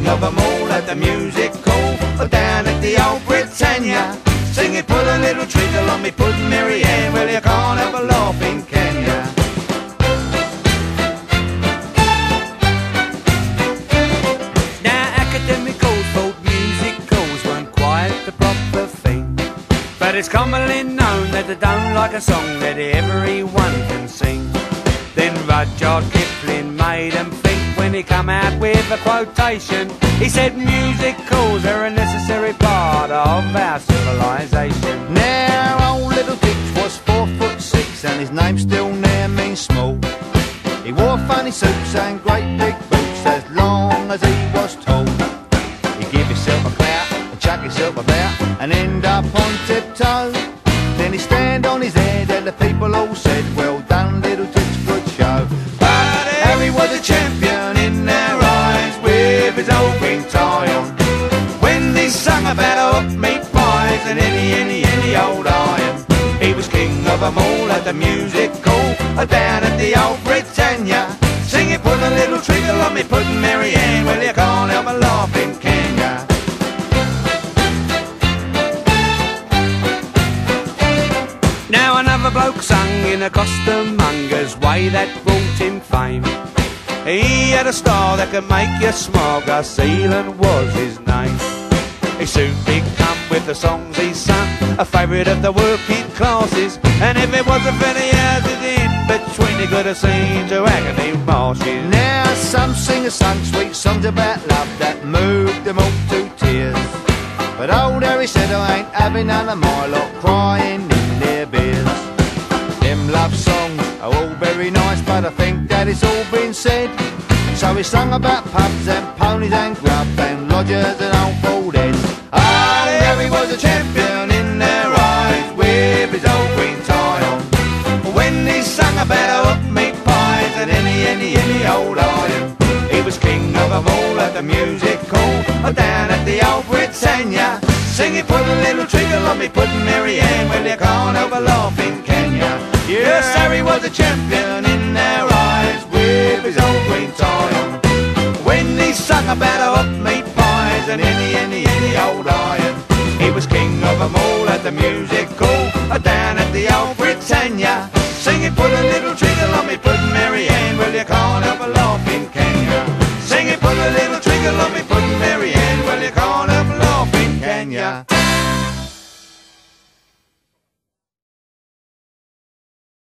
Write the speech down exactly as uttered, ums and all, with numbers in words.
king of them all at the music hall down at the old Britannia. Singing, put a little treacle on me, put Mary Ann. Well, you can't have a laughing, can ya? Now academicals thought musicals weren't quite the proper thing, but it's commonly known that they don't like a song that everyone can sing. Then Rudyard Kipling made them think when he come out with a quotation. He said musicals are a necessary part of our civilization. Now old little Dick was four foot six and his name still near means small. He wore funny suits and great big boots as long as he was tall. He'd give himself a clout and chuck himself about and end up on tiptoe. Then he'd stand on his head and the people all said, well done little Dick's good show. But Harry was a champion in their eyes with his old green tie on, when he sung about hot meat pies and any, any, any old iron. He was king of them all at the music hall down at the old Britannia. Singing, put a little treacle on me, put Mary Ann. Well, you can't help but laughing, can ya? Now another bloke sung in a costermonger's way that brought him fame. He had a style that could make you smile, Gus Elan was his name. He soon become, with the songs he sung, a favourite of the working classes. And if it wasn't for the houses in between, he could have seen to agony marshes. Now some singers sung sweet songs about love that moved them all to tears, but old Harry said I ain't having none of my lot crying in their beers. Them love songs are all very nice, but I think that it's all been said. So he sung about pubs and ponies and grub and lodgers and old bald heads. Ah, Harry was a champion in their eyes with his old green tie on, when he sung about hot meat pies and any, any, any old iron. He was king of them all at the music hall down at the old Britannia. Singing, put a little treacle on me, put Mary Ann. Well, you can't help but laughing, can ya? Yes, Harry was a champion in their eyes with his old green tie on, when he sung about hot meat pies and any, any, any old iron. He was king of them all at the music hall down at the old Britannia. Singing, put a little